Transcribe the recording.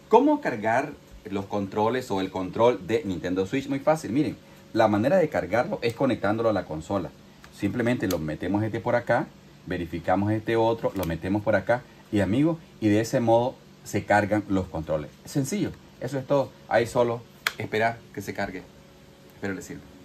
¿Cómo cargar los controles o el control de Nintendo Switch? Muy fácil, miren. La manera de cargarlo es conectándolo a la consola. Simplemente lo metemos por acá, verificamos otro, lo metemos por acá y amigos, y de ese modo se cargan los controles. Es sencillo, eso es todo. Ahí solo esperar que se cargue. Espero les sirva.